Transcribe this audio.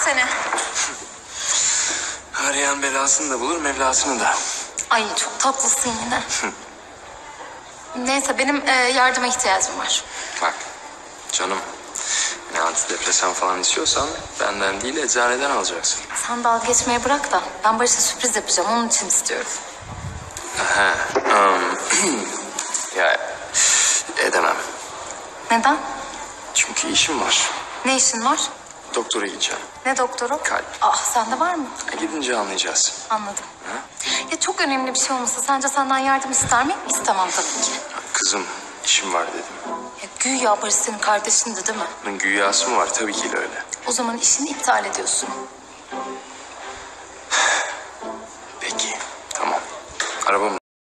desene. Arayan belasını da bulur, Mevlasını da. Ay çok tatlısın yine. Neyse benim yardıma ihtiyacım var. Bak canım, ne antidepresan falan istiyorsan benden değil eczaneden alacaksın. Sen dalga geçmeyi bırak da ben Barış'a sürpriz yapacağım. Onun için istiyorum. Aha, ya edemem. Neden? Çünkü işim var. Ne işin var? Doktora gideceğim. Ne doktoru? Kalp. Ah sende var mı? Gidince anlayacağız. Anladım. Ya çok önemli bir şey olmasa sence senden yardım ister miyim? İstemem tabii ki. Kızım, işim var dedim. Ya güya Barış senin kardeşindi değil mi? Bunun güyası mı var? Tabii ki öyle. O zaman işini iptal ediyorsun. Peki, tamam. Arabam